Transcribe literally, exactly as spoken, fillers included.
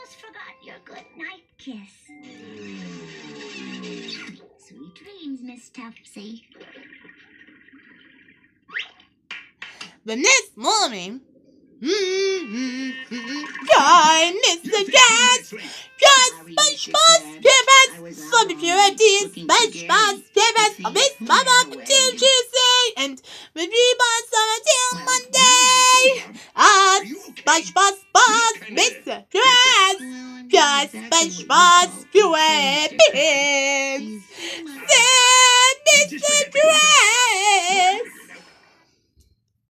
almost forgot your good night kiss. Sweet dreams, Miss Topsy. The next morning, Guy, Mister Cat, Cat, SpongeBob SquarePants, for the purity, SpongeBob SquarePants, of this mama until Tuesday, and the reborn until Monday. Ah, SpongeBob SpongeBob, Mister Cat, Cat, SpongeBob SquarePants, Mister Cat.